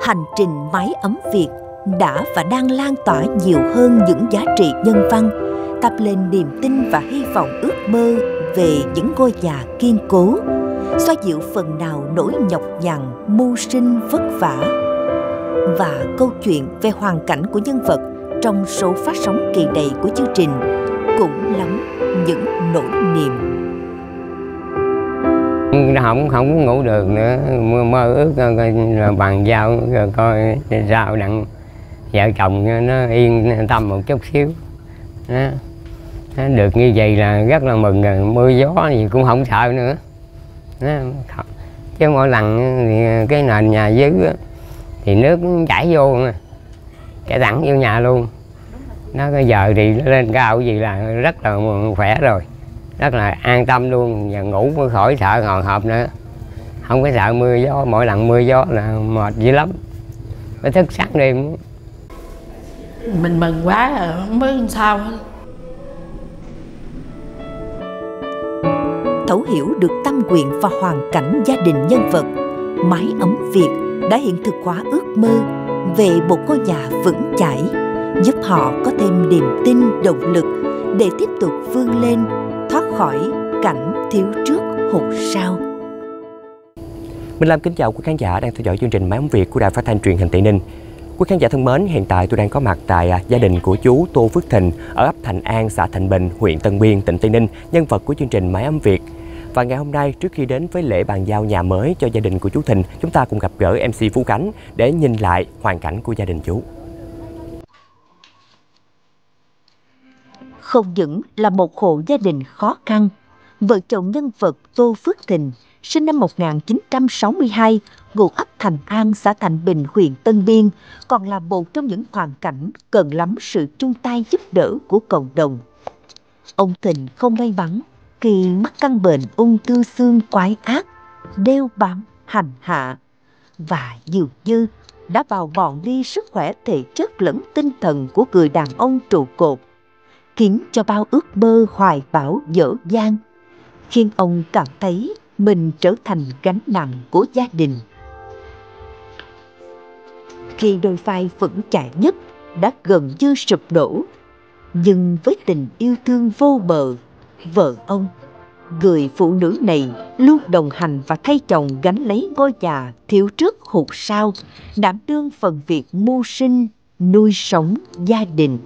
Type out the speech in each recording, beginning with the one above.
hành trình mái ấm Việt đã và đang lan tỏa nhiều hơn những giá trị nhân văn, thắp lên niềm tin và hy vọng ước mơ về những ngôi nhà kiên cố, xoa dịu phần nào nỗi nhọc nhằn, mưu sinh vất vả. Và câu chuyện về hoàn cảnh của nhân vật trong số phát sóng kỳ này của chương trình cũng lắm những nỗi niềm. Không ngủ được nữa, mơ ước là bàn giao rồi coi sao đặng vợ chồng nó yên tâm một chút xíu. Đó. Được như vậy là rất là mừng rồi, mưa gió gì cũng không sợ nữa. Đó. Chứ mỗi lần thì cái nền nhà dưới thì nước chảy vô mà, chảy thẳng vô nhà luôn. Nó cái giờ thì lên cao gì là rất là khỏe rồi, rất là an tâm luôn, và ngủ mới khỏi sợ hồi hộp nữa, không có sợ mưa gió. Mỗi lần mưa gió là mệt dữ lắm, phải thức sáng đêm. Mình mừng quá rồi không biết làm sao hết. Thấu hiểu được tâm nguyện và hoàn cảnh gia đình nhân vật, mái ấm Việt đã hiện thực hóa ước mơ về một ngôi nhà vững chãi, giúp họ có thêm niềm tin, động lực để tiếp tục vươn lên, thoát khỏi cảnh thiếu trước hụt sau. Minh Lam kính chào quý khán giả đang theo dõi chương trình Mái ấm Việt của Đài Phát thanh Truyền hình Tây Ninh. Quý khán giả thân mến, hiện tại tôi đang có mặt tại gia đình của chú Tô Phước Thình ở ấp Thành An, xã Thạnh Bình, huyện Tân Biên, tỉnh Tây Ninh, nhân vật của chương trình Mái ấm Việt. Và ngày hôm nay, trước khi đến với lễ bàn giao nhà mới cho gia đình của chú Thình, chúng ta cùng gặp gỡ MC Phú Khánh để nhìn lại hoàn cảnh của gia đình chú. Không những là một hộ gia đình khó khăn, vợ chồng nhân vật Tô Phước Thình sinh năm 1962, ngụ ấp Thành An, xã Thạnh Bình, huyện Tân Biên, còn là một trong những hoàn cảnh cần lắm sự chung tay giúp đỡ của cộng đồng. Ông Thình không may mắn khi mắc căn bệnh ung thư xương quái ác, đeo bám, hành hạ, và dường như đã bào mòn đi sức khỏe thể chất lẫn tinh thần của người đàn ông trụ cột, khiến cho bao ước mơ hoài bão dở dang, khiến ông cảm thấy mình trở thành gánh nặng của gia đình. Khi đôi vai vững chãi nhất đã gần như sụp đổ, nhưng với tình yêu thương vô bờ, vợ ông, người phụ nữ này luôn đồng hành và thay chồng gánh lấy ngôi nhà thiếu trước hụt sau, đảm đương phần việc mưu sinh, nuôi sống gia đình.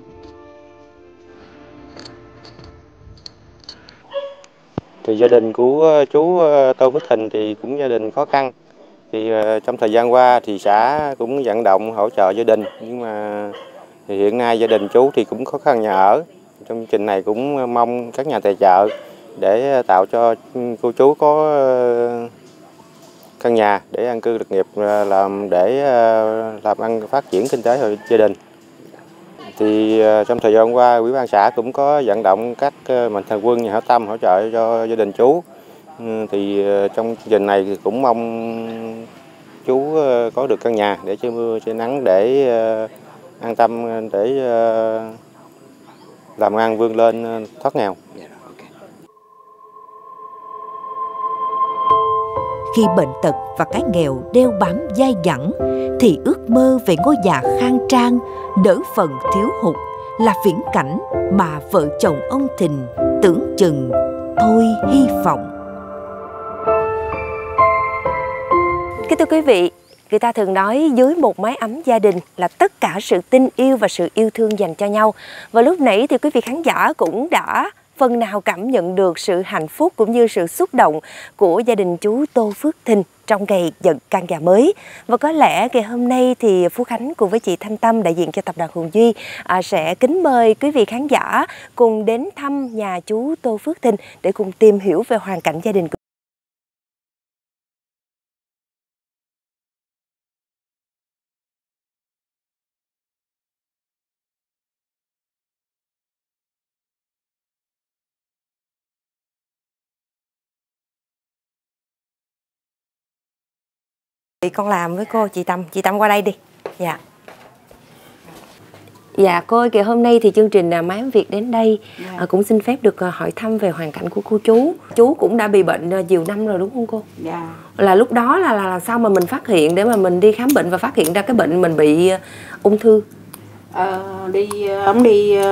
Thì gia đình của chú Tô Phước Thình thì cũng gia đình khó khăn. Thì trong thời gian qua thì xã cũng vận động hỗ trợ gia đình, nhưng mà thì hiện nay gia đình chú thì cũng khó khăn nhà ở. Trong chương trình này cũng mong các nhà tài trợ để tạo cho cô chú có căn nhà để an cư lập nghiệp, để làm ăn phát triển kinh tế của gia đình. Thì trong thời gian qua, Ủy ban xã cũng có vận động các mạnh thường quân, nhà hảo tâm hỗ trợ cho gia đình chú. Thì trong chương trình này thì cũng mong chú có được căn nhà để che mưa che nắng, để an tâm, để làm ăn vươn lên thoát nghèo. Khi bệnh tật và cái nghèo đeo bám dai dẳng, thì ước mơ về ngôi nhà khang trang, đỡ phần thiếu hụt là viễn cảnh mà vợ chồng ông Thình tưởng chừng thôi hy vọng. Kính thưa quý vị, người ta thường nói dưới một mái ấm gia đình là tất cả sự tin yêu và sự yêu thương dành cho nhau. Và lúc nãy thì quý vị khán giả cũng đã phần nào cảm nhận được sự hạnh phúc cũng như sự xúc động của gia đình chú Tô Phước Thình trong ngày nhận căn nhà mới. Và có lẽ ngày hôm nay thì Phú Khánh cùng với chị Thanh Tâm, đại diện cho tập đoàn Hùng Duy, sẽ kính mời quý vị khán giả cùng đến thăm nhà chú Tô Phước Thình để cùng tìm hiểu về hoàn cảnh gia đình của con làm với cô. Chị Tâm qua đây đi. Dạ. Dạ cô ơi, kìa hôm nay thì chương trình Máy Ấm Việt đến đây cũng xin phép được hỏi thăm về hoàn cảnh của cô chú. Chú cũng đã bị bệnh nhiều năm rồi đúng không cô? Dạ. Là lúc đó là sao mà mình phát hiện để mà mình đi khám bệnh và phát hiện ra cái bệnh mình bị ung thư? Ông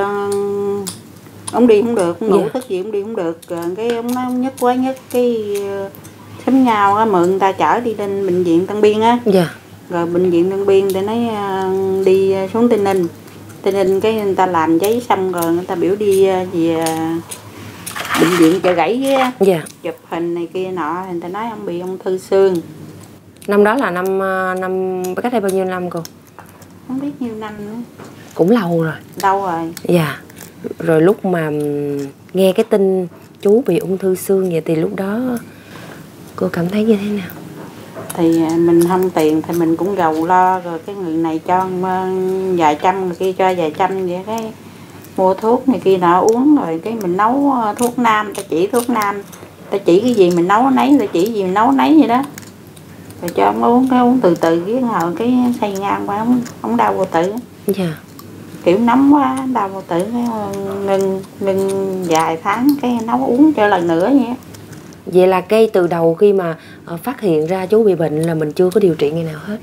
đi không được, ngủ thức gì cũng đi không được. Cái ông nói ông nhức quá nhức, cái xúm nhau á, mượn người ta chở đi lên bệnh viện Tân Biên á. Dạ. Rồi bệnh viện Tân Biên để nói đi xuống Tây Ninh. Tây Ninh cái người ta làm giấy xong rồi người ta biểu đi về bệnh viện Chợ Gãy á. Dạ. Chụp hình này kia nọ, người ta nói ông bị ung thư xương. Năm đó là năm cách đây bao nhiêu năm cô? Không biết nhiêu năm nữa. Cũng lâu rồi. Lâu rồi. Dạ. Rồi lúc mà nghe cái tin chú bị ung thư xương vậy thì lúc đó cô cảm thấy như thế nào? Thì mình không tiền thì mình cũng gầu lo, rồi cái người này cho vài trăm, người kia cho vài trăm vậy, cái mua thuốc này kia nọ uống, rồi cái mình nấu thuốc nam, ta chỉ thuốc nam, ta chỉ cái gì mình nấu nấy, ta chỉ gì mình nấu nấy vậy đó. Rồi cho ông uống, cái uống từ từ cái hồi cái say ngang quá, ông đau vô tử. Dạ. Kiểu nóng quá đau vô tử, cái ngưng vài tháng cái nấu uống cho lần nữa vậy. Vậy là ngay từ đầu khi mà phát hiện ra chú bị bệnh là mình chưa có điều trị ngày nào hết?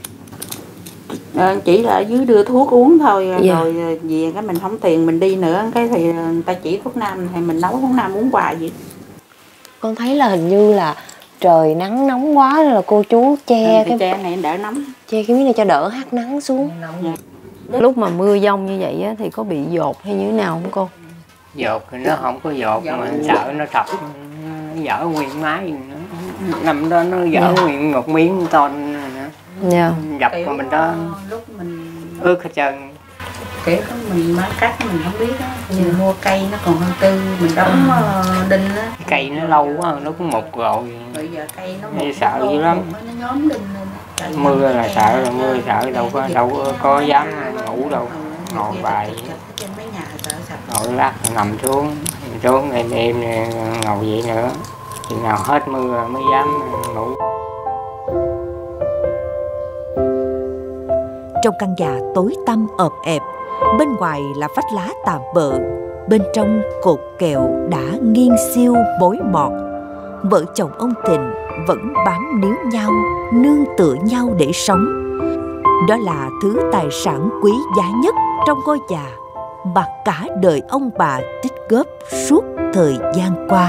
Chỉ là ở dưới đưa thuốc uống thôi. Dạ. Rồi về cái mình không tiền mình đi nữa, cái thì người ta chỉ thuốc nam thì mình nấu thuốc nam uống hoài vậy. Con thấy là hình như là trời nắng nóng quá nên là cô chú che che này đỡ nóng, che cái miếng này cho đỡ hắt nắng xuống. Lúc mà mưa giông như vậy á, thì có bị dột hay như thế nào không cô? Dột thì nó không có dột mà sợ nó trật, dở nguyên mái nữa. Năm đó nó dở nguyên một miếng ton nữa. Dạ. Dập mà mình đó lúc mình ướt hết trơn. Kiểu mình mới cắt mình không biết á, như mua cây nó còn hơn tư, mình đóng đinh á. Cây nó lâu quá, nó cũng mục rồi. Bây giờ cây nó mục sợ dữ lắm. Nó nhóm đinh lên. Mưa là sợ, rồi mưa sợ đâu có dám ngủ đâu. Ngồi bài ngồi lát nằm xuống ngày đêm ngồi vậy nữa, chừng nào hết mưa mới dám ngủ. Trong căn nhà tối tăm ợp ẹp, bên ngoài là vách lá tạm bợ, bên trong cột kẹo đã nghiêng xiêu mối mọt. Vợ chồng ông Thịnh vẫn bám níu nhau, nương tựa nhau để sống. Đó là thứ tài sản quý giá nhất trong ngôi nhà mà cả đời ông bà tích góp suốt thời gian qua.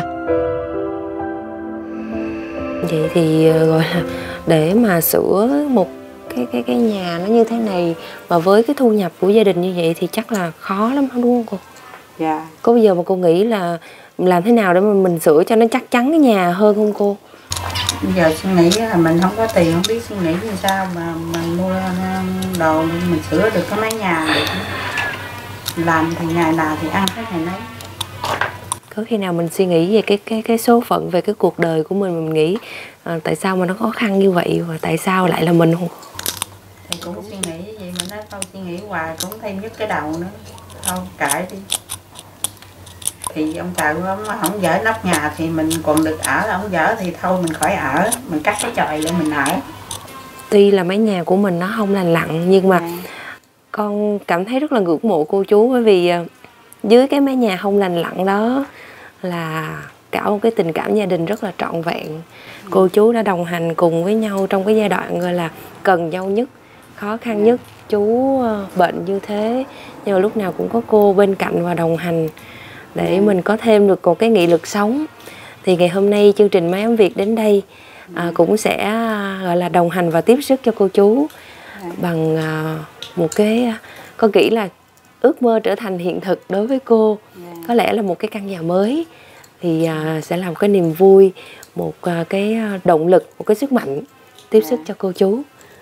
Vậy thì gọi là để mà sửa một cái nhà nó như thế này và với cái thu nhập của gia đình như vậy thì chắc là khó lắm đúng không cô? Dạ. Có bây giờ mà cô nghĩ là làm thế nào để mà mình sửa cho nó chắc chắn cái nhà hơn không cô? Bây giờ suy nghĩ là mình không có tiền, không biết suy nghĩ như sao mà mình mua đồ mình sửa được cái mái nhà được. Làm thì ngày nào thì ăn cái ngày nấy. Có khi nào mình suy nghĩ về cái số phận, về cái cuộc đời của mình nghĩ tại sao mà nó khó khăn như vậy và tại sao lại là mình không? Thì cũng suy nghĩ vậy mà nó không suy nghĩ hoài cũng thêm nhức cái đầu nữa. Thôi kệ đi. Thì ông trời ông không dở nóc nhà thì mình còn được ở, ông dở thì thôi mình khỏi ở, mình cắt cái chòi để mình ở. Tuy là mái nhà của mình nó không lành lặn nhưng mà con cảm thấy rất là ngưỡng mộ cô chú, bởi vì dưới cái mái nhà không lành lặn đó là cả một cái tình cảm gia đình rất là trọn vẹn. Cô chú đã đồng hành cùng với nhau trong cái giai đoạn gọi là cần nhau nhất, khó khăn nhất. Chú bệnh như thế nhưng mà lúc nào cũng có cô bên cạnh và đồng hành để mình có thêm được một cái nghị lực sống. Thì ngày hôm nay chương trình Máy Ấm Việt đến đây cũng sẽ gọi là đồng hành và tiếp sức cho cô chú bằng một cái, con nghĩ là ước mơ trở thành hiện thực đối với cô. Có lẽ là một cái căn nhà mới thì sẽ là một cái niềm vui, một cái động lực, một cái sức mạnh tiếp sức cho cô chú.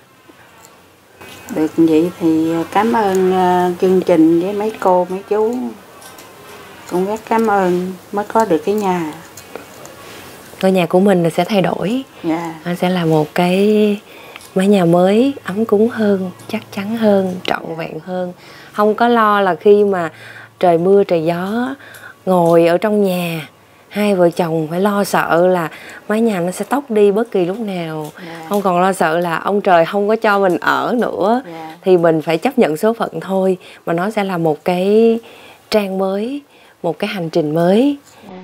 Được vậy thì cảm ơn chương trình với mấy cô, mấy chú. Cũng rất cảm ơn mới có được cái nhà. Ngôi nhà của mình là sẽ thay đổi. Sẽ là một cái mái nhà mới ấm cúng hơn, chắc chắn hơn, trọn vẹn hơn. Không có lo là khi mà trời mưa trời gió ngồi ở trong nhà hai vợ chồng phải lo sợ là mái nhà nó sẽ tốc đi bất kỳ lúc nào. Không còn lo sợ là ông trời không có cho mình ở nữa. Thì mình phải chấp nhận số phận thôi. Mà nó sẽ là một cái trang mới, một cái hành trình mới.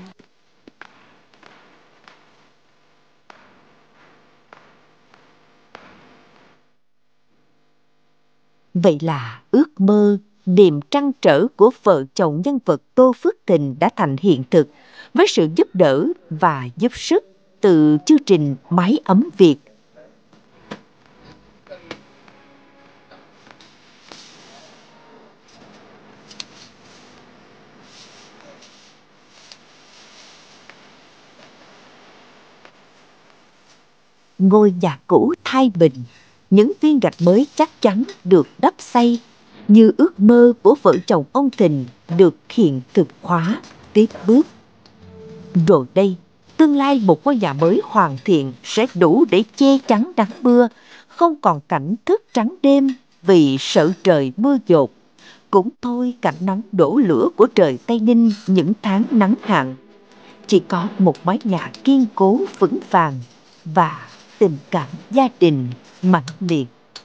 Vậy là ước mơ, niềm trăn trở của vợ chồng nhân vật Tô Phước Thịnh đã thành hiện thực với sự giúp đỡ và giúp sức từ chương trình Mái ấm Việt. Ngôi nhà cũ thay bình, những viên gạch mới chắc chắn được đắp xây, như ước mơ của vợ chồng ông Thịnh được hiện thực hóa tiếp bước. Rồi đây, tương lai một ngôi nhà mới hoàn thiện sẽ đủ để che chắn nắng mưa, không còn cảnh thức trắng đêm vì sợ trời mưa dột. Cũng thôi cảnh nóng đổ lửa của trời Tây Ninh những tháng nắng hạn. Chỉ có một mái nhà kiên cố vững vàng và tình cảm gia đình mãnh liệt.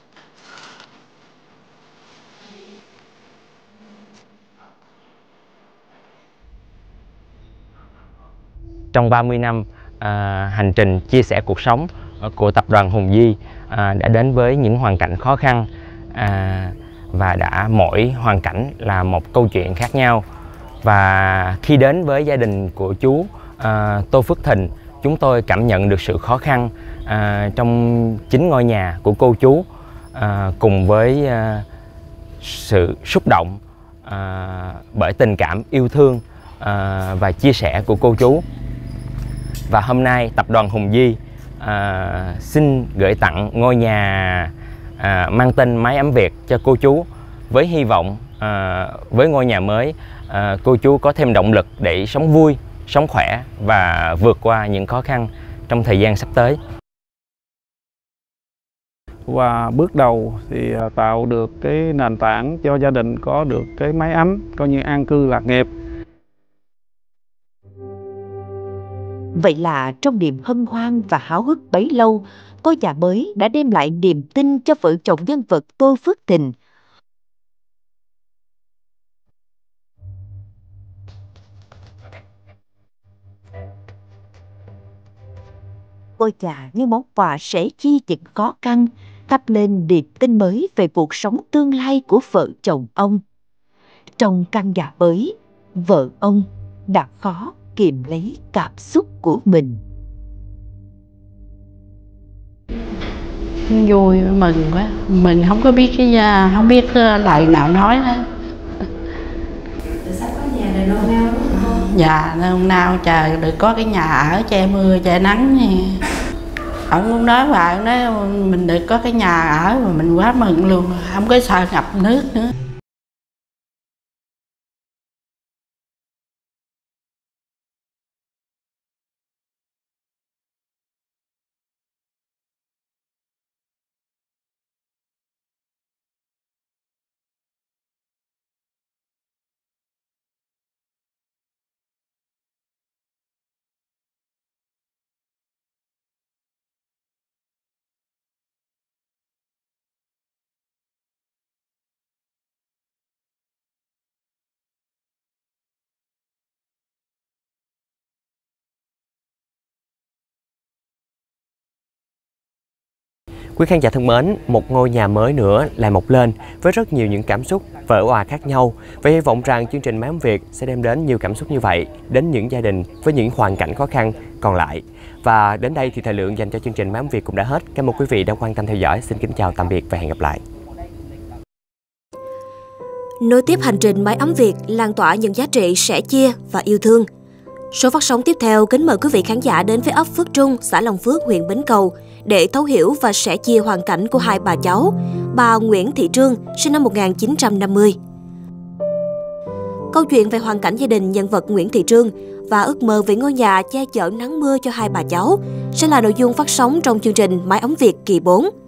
Trong 30 năm hành trình chia sẻ cuộc sống của tập đoàn Hùng Di đã đến với những hoàn cảnh khó khăn và mỗi hoàn cảnh là một câu chuyện khác nhau. Và khi đến với gia đình của chú Tô Phước Thịnh, chúng tôi cảm nhận được sự khó khăn trong chính ngôi nhà của cô chú, cùng với sự xúc động bởi tình cảm yêu thương và chia sẻ của cô chú. Và hôm nay tập đoàn Hùng Di xin gửi tặng ngôi nhà mang tên Mái ấm Việt cho cô chú, với hy vọng với ngôi nhà mới cô chú có thêm động lực để sống vui, sống khỏe và vượt qua những khó khăn trong thời gian sắp tới. Và bước đầu thì tạo được cái nền tảng cho gia đình có được cái mái ấm, coi như an cư lạc nghiệp. Vậy là trong niềm hân hoan và háo hức bấy lâu, ngôi nhà mới đã đem lại niềm tin cho vợ chồng nhân vật Tô Phước Thịnh. Ngôi nhà như món quà sẻ chia những khó khăn, thắp lên niềm tin mới về cuộc sống tương lai của vợ chồng ông. Trong căn nhà mới, vợ ông đã khó kìm lấy cảm xúc của mình. Vui, mừng quá, mình không có biết không biết lời nào nói hết. Sắp có nhà rồi nôn nao đúng không? Dạ, nôn nao chờ được có cái nhà ở che mưa che nắng. Ông cũng nói và ông nói mình được có cái nhà ở mà mình quá mừng luôn, không có sợ ngập nước nữa. Quý khán giả thân mến, một ngôi nhà mới nữa lại mọc lên với rất nhiều những cảm xúc vỡ òa khác nhau. Và hy vọng rằng chương trình Mái ấm Việt sẽ đem đến nhiều cảm xúc như vậy đến những gia đình với những hoàn cảnh khó khăn còn lại. Và đến đây thì thời lượng dành cho chương trình Mái ấm Việt cũng đã hết. Cảm ơn quý vị đã quan tâm theo dõi. Xin kính chào tạm biệt và hẹn gặp lại. Nối tiếp hành trình Mái ấm Việt lan tỏa những giá trị sẻ chia và yêu thương. Số phát sóng tiếp theo kính mời quý vị khán giả đến với ấp Phước Trung, xã Long Phước, huyện Bến Cầu để thấu hiểu và sẻ chia hoàn cảnh của hai bà cháu, bà Nguyễn Thị Trương, sinh năm 1950. Câu chuyện về hoàn cảnh gia đình nhân vật Nguyễn Thị Trương và ước mơ về ngôi nhà che chở nắng mưa cho hai bà cháu sẽ là nội dung phát sóng trong chương trình Mái ấm Việt kỳ 4.